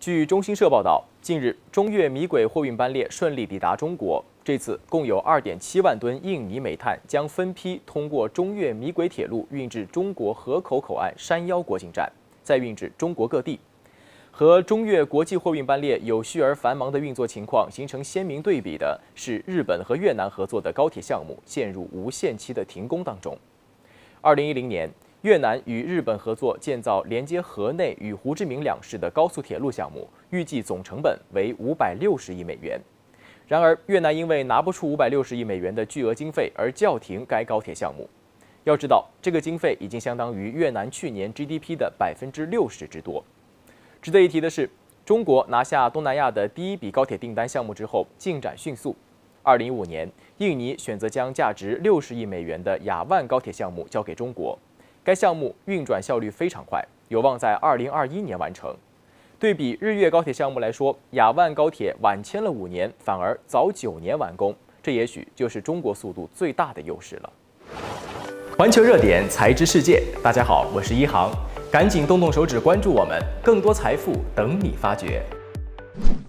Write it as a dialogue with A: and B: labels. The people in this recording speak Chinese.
A: 据中新社报道，近日中越米轨货运班列顺利抵达中国。这次共有2.7万吨印尼煤炭将分批通过中越米轨铁路运至中国河口口岸山腰国境站，再运至中国各地。和中越国际货运班列有序而繁忙的运作情况形成鲜明对比的是，日本和越南合作的高铁项目陷入无限期的停工当中。2010年，越南与日本合作建造连接河内与胡志明两市的高速铁路项目，预计总成本为560亿美元。然而，越南因为拿不出560亿美元的巨额经费而叫停该高铁项目。要知道，这个经费已经相当于越南去年 GDP 的60%之多。值得一提的是，中国拿下东南亚的第一笔高铁订单项目之后，进展迅速。2015年，印尼选择将价值60亿美元的雅万高铁项目交给中国，该项目运转效率非常快，有望在2021年完成。对比日越高铁项目来说，雅万高铁晚签了5年，反而早9年完工，这也许就是中国速度最大的优势了。环球热点，财知世界，大家好，我是一航，赶紧动动手指关注我们，更多财富等你发掘。